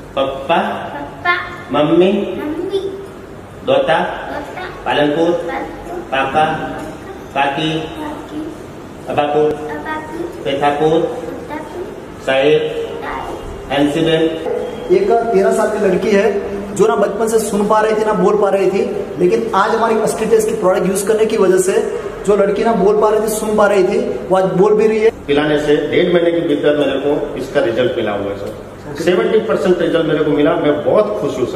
पप्पा पप्पा मम्मी मम्मी दोता दोता पालनपुर पापा काकी काकी अबापुर अबाकी पेठापुर ताकी साहेब ताई एनसीडेंट। एक 13 साल की लड़की है जो ना बचपन से सुन पा रही थी ना बोल पा रही थी, लेकिन आज हमारी अस्ट्रीटेस की प्रोडक्ट यूज करने की वजह से जो लड़की ना बोल पा रही थी, सुन पा रही थी, वो आज बोल भी रही है। पिलाने से 1.5 महीने के भीतर मेरे को इसका रिजल्ट मिला हुआ है सर। 70% रिजल्ट मेरे को मिला, मैं बहुत खुश हूँ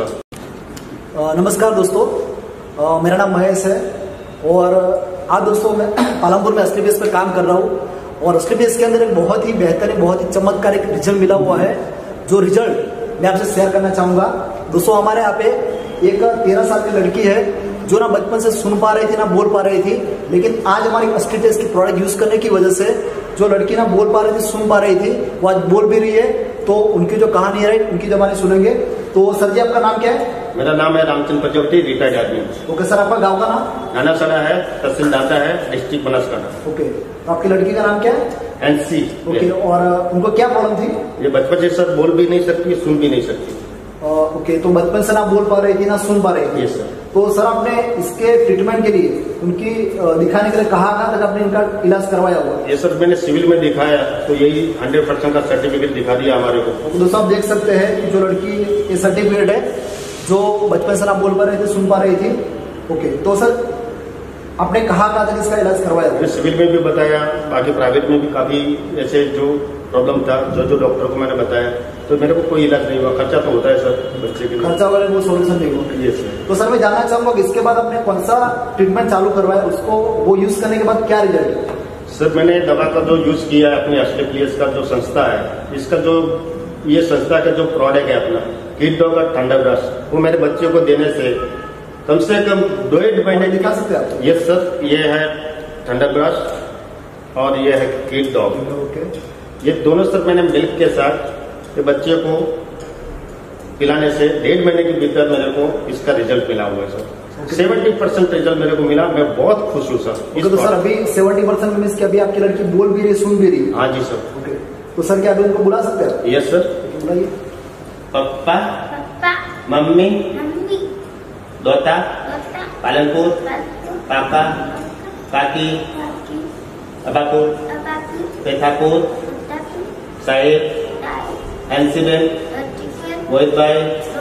सर। नमस्कार दोस्तों, मेरा नाम महेश है और आज दोस्तों मैं पालमपुर में अस्ट्रीटेस पे काम कर रहा हूँ और अस्ट्रीटेस के अंदर एक बहुत ही बेहतरीन, बहुत ही चमत्कारिक रिजल्ट मिला हुआ है, जो रिजल्ट मैं आपसे शेयर करना चाहूंगा। दोस्तों हमारे यहाँ पे एक 13 साल की लड़की है जो ना बचपन से सुन पा रही थी ना बोल पा रही थी, लेकिन आज हमारी अस्ट्रीटेस की प्रोडक्ट यूज करने की वजह से जो लड़की ना बोल पा रही थी, सुन पा रही थी, वो आज बोल भी रही है। तो उनकी जो कहानी है, उनकी जब हमारे सुनेंगे। तो सर जी, आपका नाम क्या है? मेरा नाम है रामचंद्र प्रजापति, रिटायर्ड आदमी। ओके सर, आपका गाँव का नाम? नानासड़ा है, तहसील दाता है, डिस्ट्रिक्ट बनासकांठा। ओके, तो आपकी लड़की का नाम क्या है? एनसी। ओके, और उनको क्या प्रॉब्लम थी? ये बचपन से सर बोल भी नहीं सकती, सुन भी नहीं सकती। ओके, तो बचपन से ना बोल पा रही थी ना सुन पा रही थी। Yes sir. तो सर आपने इसके ट्रीटमेंट के लिए उनकी दिखाने के लिए कहाँ तक आपने इनका इलाज करवाया हुआ? ये सर मैंने सिविल में दिखाया तो यही 100% का सर्टिफिकेट दिखा दिया हमारे को। तो दोस्तों आप देख सकते हैं कि जो लड़की ये सर्टिफिकेट है, जो बचपन से ना बोल पा रही थी, सुन पा रही थी। ओके, तो सर आपने कहाँ तक इसका इलाज करवाया? मैंने सिविल में भी बताया, बाकी प्राइवेट में भी काफी ऐसे जो प्रॉब्लम था, जो डॉक्टर को मैंने बताया, तो मेरे को कोई इलाज नहीं हुआ। खर्चा तो होता है सर बच्चे के लिए, खर्चा वाले को सोल्यूशन नहीं हुआ। ये सर। तो सर मैं जानना चाहूंगा कि इसके बाद आपने कौन सा ट्रीटमेंट चालू करवाया, उसको वो यूज करने के बाद क्या रिजल्ट? सर मैंने दवा का जो यूज किया है अपनी अस्ट्रीटेस का जो संस्था है, इसका जो ये संस्था का जो प्रोडक्ट है अपना किड डॉग और थंडर ब्रश, वो मेरे बच्चे को देने से कम 2.5 महीने दिखा सकते हैं आप? ये सर, ये है थंडर ब्रश और ये है किड डॉग। ओके, ये दोनों सर मैंने मिल्क के साथ ये बच्चे को पिलाने से 1.5 महीने के भीतर मेरे को इसका रिजल्ट मिला हुआ है सर। 70% रिजल्ट मेरे को मिला, मैं बहुत खुश हूँ सर। तो सर अभी 70% मीन्स कि अभी आपकी लड़की बोल भी रही, सुन भी रही? हाँ जी सर। ओके, तो सर क्या अभी उनको बुला सकते हैं? Yes sir. बुलाइए। पप्पा पप्पा मम्मी मम्मी दोता दोता पालनपुर पापा काकी काकी अबापुर अबाकी पेठापुर ताकी साहेब ताई एनसीडेंट मोहित भाई।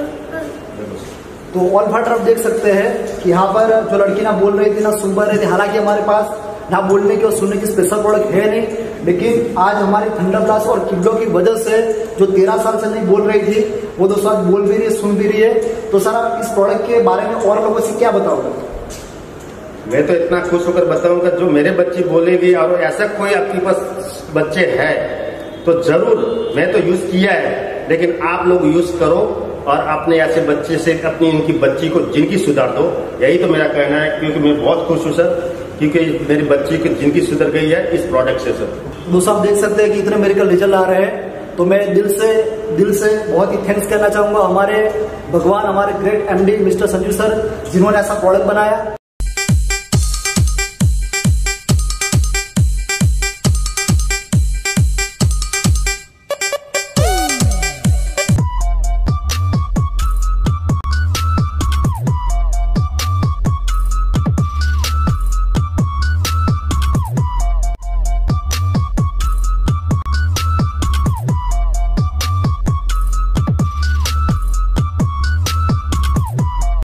तो ऑल फाटर आप देख सकते हैं कि यहाँ पर जो लड़की ना बोल रही थी ना सुन पा रही थी, हालांकि हमारे पास ना बोलने की और सुनने की स्पेशल प्रोडक्ट है नहीं, लेकिन आज हमारी थंडर ब्लास्ट और किड्डो की वजह से जो 13 साल से नहीं बोल रही थी, वो दोस्तों आज बोल भी रही है, सुन भी रही है। तो सर आप इस प्रोडक्ट के बारे में और लोगों से क्या बताओगे? मैं तो इतना खुश होकर बताऊंगा, जो मेरे बच्चे बोलेगी और ऐसा कोई आपके पास बच्चे है तो जरूर, मैं तो यूज किया है, लेकिन आप लोग यूज करो और अपने ऐसे बच्चे से अपनी इनकी बच्ची को जिंदगी सुधार दो। यही तो मेरा कहना है, क्योंकि मैं बहुत खुश हूँ सर, क्योंकि मेरी बच्ची की जिंदगी सुधर गई है इस प्रोडक्ट से सर। दोस्तों आप देख सकते हैं कि इतने मेडिकल रिजल्ट आ रहे हैं, तो मैं दिल से बहुत ही थैंक्स करना चाहूंगा हमारे भगवान, हमारे great MD mister Sanju sir, जिन्होंने ऐसा प्रोडक्ट बनाया।